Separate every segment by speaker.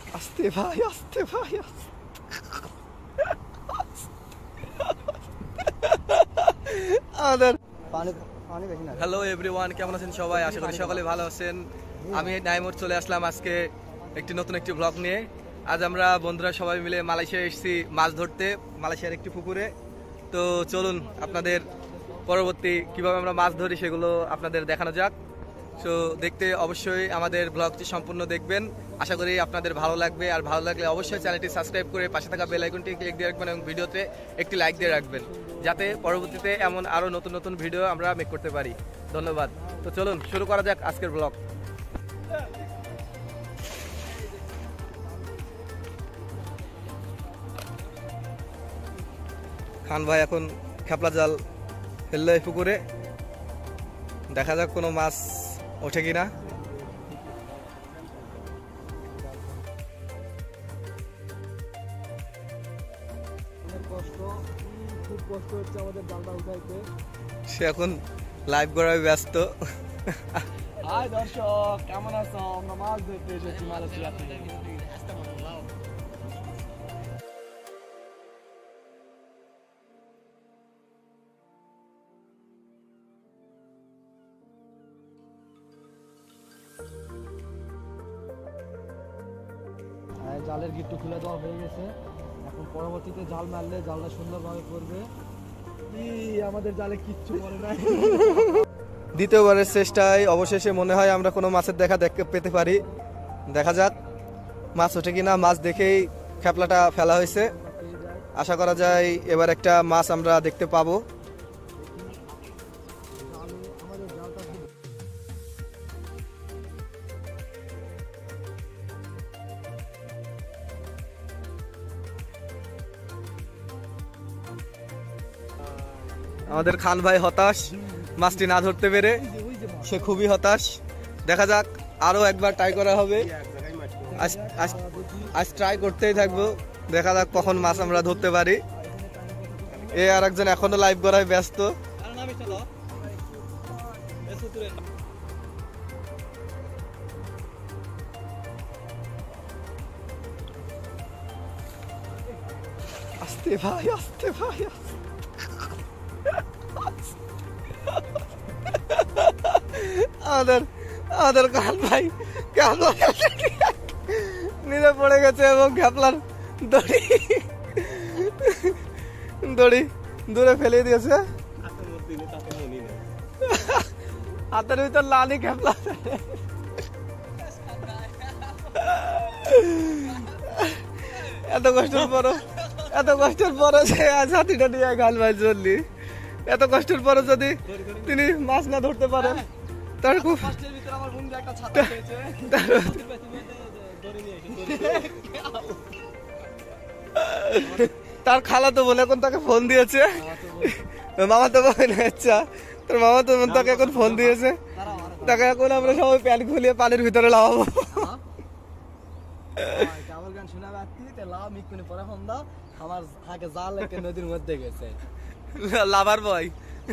Speaker 1: আস্তে ভাই, আস্তে ভাই, হ্যালো এভরিওয়ান, কেমন আছেন সবাই? আশা করি সকলে ভালো আছেন। আমি নাইমুর চলে আসলাম আজকে নতুন একটি ব্লগ নিয়ে। আজ আমরা বন্ধুরা সবাই মিলে মালয়েশিয়া এসেছি মাছ ধরতে, মালয়েশিয়ার একটি পুকুরে। তো চলুন আপনাদের পরবর্তী কিভাবে আমরা মাছ ধরি সেগুলো আপনাদের দেখানো যাক। তো দেখতে অবশ্যই আমাদের ব্লগটি সম্পূর্ণ দেখবেন, আশা করি আপনাদের ভালো লাগবে। আর ভালো লাগলে অবশ্যই চ্যানেলটি সাবস্ক্রাইব করে পাশে থাকা বেল আইকনটি ক্লিক দিয়ে রাখবেন এবং ভিডিওতে একটি লাইক দিয়ে রাখবেন, যাতে পরবর্তীতে এমন আরও নতুন নতুন ভিডিও আমরা মেক করতে পারি। ধন্যবাদ। তো চলুন শুরু করা যাক আজকের ব্লগ। খান ভাই এখন খেপলা জাল ফেললো এই পুকুরে, দেখা যাক কোনো মাছ ওঠে কিনা।
Speaker 2: খুব কষ্ট হচ্ছে আমাদের জালটা উঠাইতে।
Speaker 1: সে এখন লাইভ করায় ব্যস্ত।
Speaker 2: হাই দর্শক, কেমন আছো? আমরা মাছ ধরতে এসেছি মালয়েশিয়াতে। জালের গিট্টু খুলে দেওয়া হয়ে গেছে, এখন পরবর্তীতে জাল মারলে জালটা সুন্দরভাবে পড়বে। আমাদের জালে কিচ্ছু পড়ে নাই।
Speaker 1: দ্বিতীয়বারের চেষ্টায় অবশেষে মনে হয় আমরা কোনো মাছের দেখা পেতে পারি। দেখা যাক মাছ ওঠে কিনা। মাছ দেখেই খেপলাটা ফেলা হয়েছে, আশা করা যায় এবার একটা মাছ আমরা দেখতে পাবো। আমাদের খান ভাই হতাশ মাছটি না ধরতে পেরে, সে খুবই হতাশ। দেখা যাক আরো একবার ট্রাই করা হবে। আজ ট্রাই করতেই থাকবো, দেখা যাক কখন মাছ আমরা ধরতে পারি। এ আর একজন এখনো লাইভ করায় ব্যস্ত। আস্তে ভাই, আস্তে ভাই, আমাদের কান ভাই নিচে পড়ে গেছে এবং খেপলার দড়ি দূরে ফেলে দিয়েছে। হাতের ভিতর লালি খেপলা। এত কষ্টের পরও সে আজ হাতিটা নিয়ে গাল ভাই চললি। এত কষ্টের পরও যদি তিনি মাছ না ধরতে পারেন, তার খুব তার খালা তো বলে এখন তাকে ফোন দিয়েছে, মামা তো আচ্ছা তোর মামা তো তাকে এখন ফোন দিয়েছে, তাকে এখন আমরা সবাই প্যান্ট খুলিয়ে পানির ভিতরে লাগাবো।
Speaker 2: আমার আগে জাল একটা নদীর মধ্যে গেছে
Speaker 1: লাভার বয়।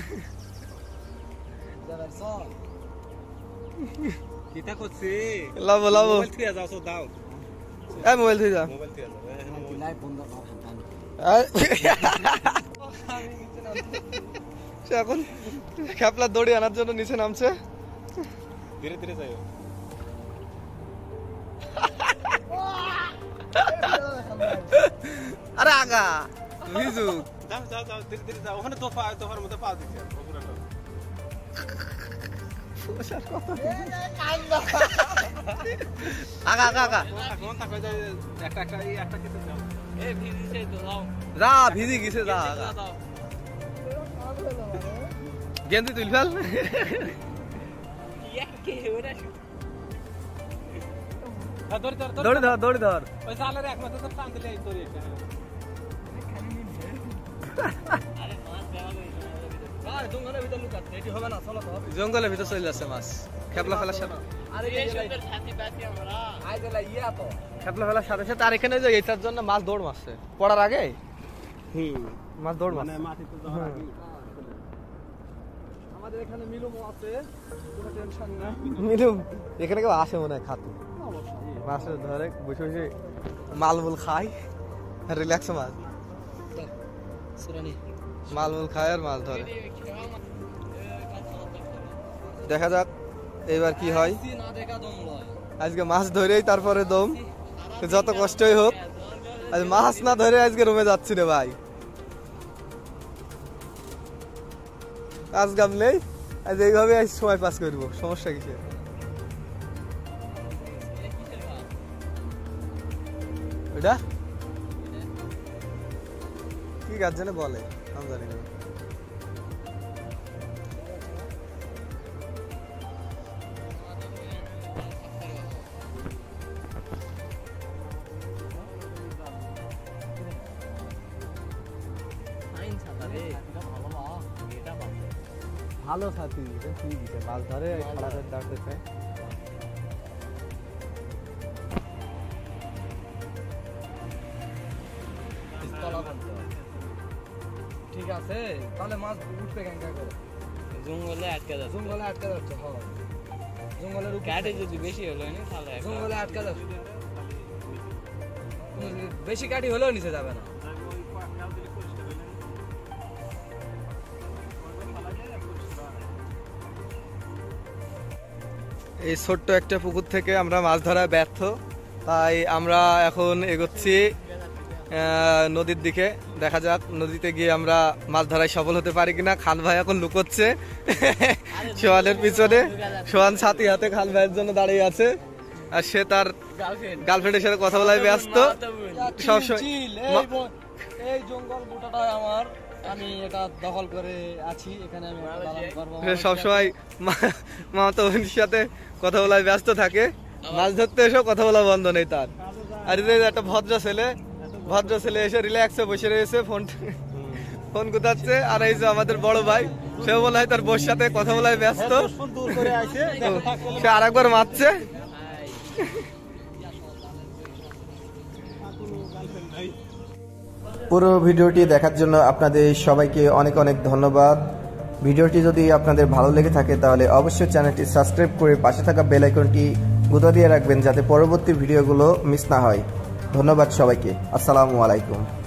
Speaker 2: কিটা করছি
Speaker 1: লাভো লাভো
Speaker 2: মোবাইল থেকে যাও তো দাও।
Speaker 1: এই মোবাইল থেকে যা,
Speaker 2: মোবাইল থেকে যাও লাইভ বন্ধ কর।
Speaker 1: সে এখন খেপলা দড়ি আনার জন্য নিচে নামছে।
Speaker 2: ধীরে ধীরে যাও।
Speaker 1: আরে আগা ভিজু
Speaker 2: যাও যাও যাও, ধীরে ধীরে যাও। ওখানে দোফার মধ্যে পা দিচ্ছে পুরোটা।
Speaker 1: আগা আগা আগা
Speaker 2: কোন থাকে যে একটা কেটে দাও। এই ভিজিছে তো দাও।
Speaker 1: যা ভিজি গেছে, যা আগা গেন্দি তুই ফেল। দৌড়ি ধর, দৌড়ি ধর।
Speaker 2: ওই জালের একমাত্র তো টান দিলে এই তোর এটা। জঙ্গলের ভিতর লুকাচ্ছে, এটি হবে না। চলো তো,
Speaker 1: জঙ্গলের ভিতর চলে যাচ্ছে মাছ। খেপলা ফেলার সাথে খেপলা ফেলার সাথে সাথে আর এখানে যে এটার জন্য মাছ দৌড় মারছে পড়ার আগে। মাছ দৌড় মারছে
Speaker 2: মাটিতে যাওয়ার আগে। আমাদের এখানে মিলুম আছে, কোনো টেনশন নাই।
Speaker 1: মিলুম এখানে কেউ আসে মনে হয় খাতে।
Speaker 2: অবশ্যই
Speaker 1: মাছ ধরে বসে বসে মালমুল খাই রিল্যাক্স মাছ মালমুল খায় আর মাছ ধরে। দেখা যাক এবার কি হয়। আজকে মাছ ধরেই তারপরে দম, যত কষ্টই হোক। আজ মাছ না ধরে আজকে রুমে যাচ্ছি রে ভাই, কাজ কাম নেই, আজ এইভাবে আজ সময় পাস করবো। সমস্যা কিসে? ওইটা কি কাজ জানে বলে, আমি জানি না। ভালো সাথী ঠিক আছে, মাছ ধরে খালাদের ডাকতেছে।
Speaker 2: ঠিক আছে, তাহলে মাছ উঠবে কেন করে?
Speaker 3: জঙ্গলে আটকে যাচ্ছে।
Speaker 2: জঙ্গলে আটকে যাচ্ছে। হ্যাঁ, জঙ্গলের
Speaker 3: কাটে যদি বেশি হলো না তাহলে
Speaker 2: জঙ্গলে আটকে যাচ্ছে। বেশি কাটি হলেও নিচে যাবে না।
Speaker 1: এই ছোট্ট একটা পুকুর থেকে আমরা মাছ ধরা ব্যর্থ, তাই আমরা এখন এগোচ্ছি নদীর দিকে। দেখা যাক নদীতে গিয়ে আমরা মাছ ধরায় সফল হতে পারি কিনা। খান ভাই এখন লুকোচ্ছে সোহানের পিছনে, সোহান ছাতি হাতে খান ভাইয়ের জন্য দাঁড়িয়ে আছে, আর সে তার গার্লফ্রেন্ডের সাথে কথা বলায় ব্যস্ত। সবসময়
Speaker 2: এই জঙ্গল গোটাটা আমার, আমি এটা দখল করে আছি, এখানে আমি পালন করব।
Speaker 1: সবসময় মামাতো বোনের সাথে কথা বলায় ব্যস্ত থাকে, মাছ ধরতে এসেও কথা বলা বন্ধ নেই তার। আর একটা ভদ্র ছেলে এসে রিল্যাক্সে বসে রয়েছে, ফোন গুতাচ্ছে। আর এই যে আমাদের বড় ভাই, সেও মনে হয় তার বোর সাথে কথা বলায় ব্যস্ত, সে আর একবার মারছে।
Speaker 4: পুরো ভিডিওটি দেখার জন্য আপনাদের সবাইকে অনেক অনেক ধন্যবাদ। ভিডিওটি যদি আপনাদের ভালো লেগে থাকে তাহলে অবশ্যই চ্যানেলটি সাবস্ক্রাইব করে পাশে থাকা বেল আইকনটি গুঁতো দিয়ে রাখবেন, যাতে পরবর্তী ভিডিওগুলো মিস না হয়। ধন্যবাদ সবাইকে। আসসালামু আলাইকুম।